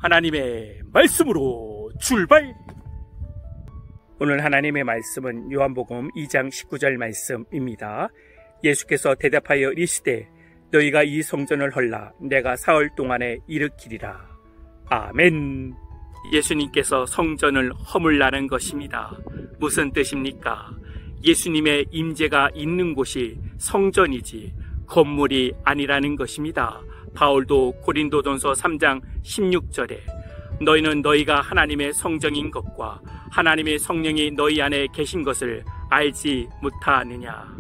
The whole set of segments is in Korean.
하나님의 말씀으로 출발! 오늘 하나님의 말씀은 요한복음 2장 19절 말씀입니다. 예수께서 대답하여 이르시되 너희가 이 성전을 헐라 내가 사흘 동안에 일으키리라. 아멘. 예수님께서 성전을 허물라는 것입니다. 무슨 뜻입니까? 예수님의 임재가 있는 곳이 성전이지 건물이 아니라는 것입니다. 바울도 고린도전서 3장 16절에 너희는 너희가 하나님의 성전인 것과 하나님의 성령이 너희 안에 계신 것을 알지 못하느냐.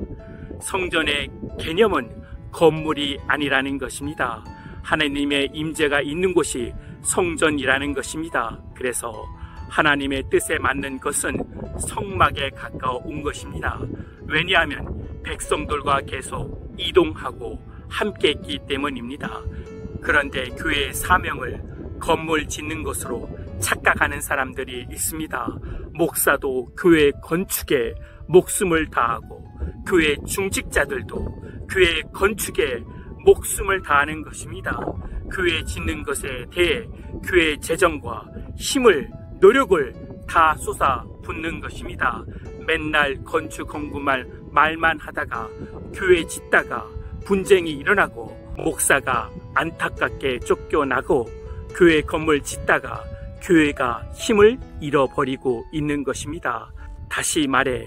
성전의 개념은 건물이 아니라는 것입니다. 하나님의 임재가 있는 곳이 성전이라는 것입니다. 그래서 하나님의 뜻에 맞는 것은 성막에 가까운 것입니다. 왜냐하면 백성들과 계속 이동하고 함께 했기 때문입니다. 그런데 교회의 사명을 건물 짓는 것으로 착각하는 사람들이 있습니다. 목사도 교회 건축에 목숨을 다하고 교회 중직자들도 교회 건축에 목숨을 다하는 것입니다. 교회 짓는 것에 대해 교회 재정과 힘을 노력을 다 쏟아 붓는 것입니다. 맨날 건축 공부만 말만 하다가 교회 짓다가 분쟁이 일어나고 목사가 안타깝게 쫓겨나고 교회 건물 짓다가 교회가 힘을 잃어버리고 있는 것입니다. 다시 말해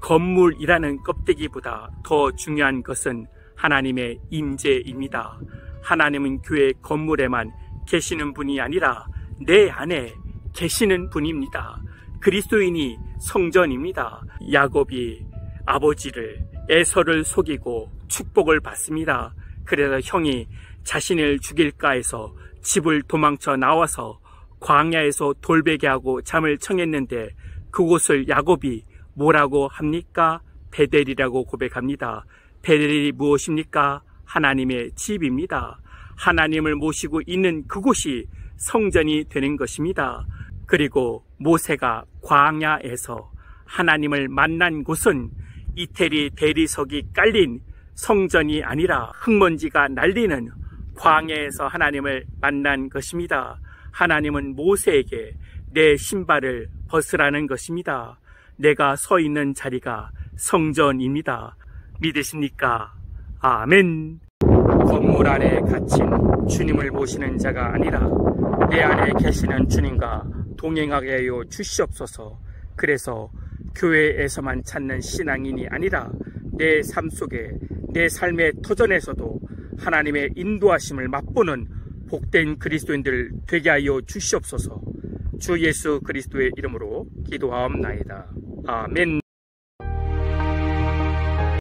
건물이라는 껍데기보다 더 중요한 것은 하나님의 임재입니다. 하나님은 교회 건물에만 계시는 분이 아니라 내 안에 계시는 분입니다. 그리스도인이 성전입니다. 야곱이 아버지를 에서를 속이고 축복을 받습니다. 그래서 형이 자신을 죽일까 해서 집을 도망쳐 나와서 광야에서 돌베개하고 잠을 청했는데 그곳을 야곱이 뭐라고 합니까? 베델이라고 고백합니다. 베델이 무엇입니까? 하나님의 집입니다. 하나님을 모시고 있는 그곳이 성전이 되는 것입니다. 그리고 모세가 광야에서 하나님을 만난 곳은 이태리 대리석이 깔린 성전이 아니라 흙먼지가 날리는 광야에서 하나님을 만난 것입니다. 하나님은 모세에게 내 신발을 벗으라는 것입니다. 내가 서 있는 자리가 성전입니다. 믿으십니까? 아멘. 건물 안에 갇힌 주님을 모시는 자가 아니라 내 안에 계시는 주님과 동행하게 하여 주시옵소서. 그래서 교회에서만 찾는 신앙인이 아니라 내 삶 속에 내 삶의 터전에서도 하나님의 인도하심을 맛보는 복된 그리스도인들 되게 하여 주시옵소서. 주 예수 그리스도의 이름으로 기도하옵나이다. 아멘.